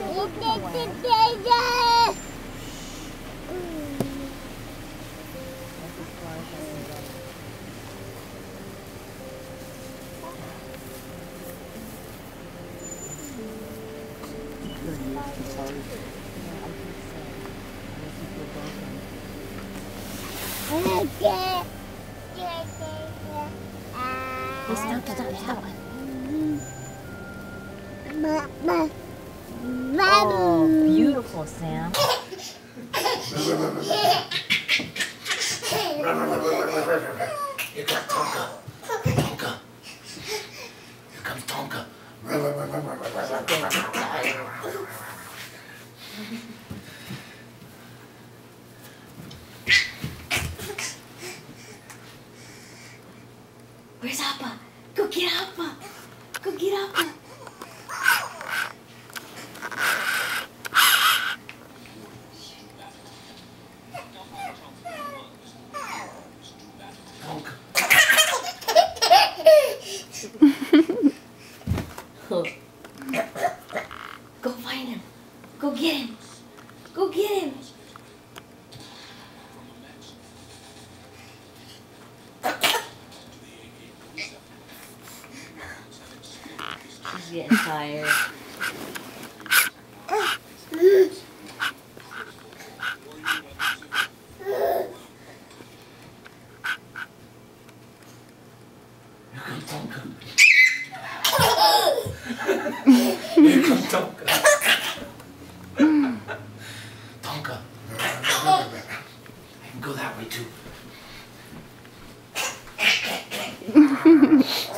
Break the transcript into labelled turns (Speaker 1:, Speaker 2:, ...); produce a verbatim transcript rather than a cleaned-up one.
Speaker 1: Hey, stop, stop, stop. Oh, beautiful, Sam.
Speaker 2: Here comes Tonka. Tonka. Here comes Tonka.
Speaker 1: Where's Appa? Go get Appa. Go get Appa. Go find him. Go get him. Go get him. She's getting tired.
Speaker 2: Here comes Tonka. Here comes Tonka. Tonka. I can go that way too.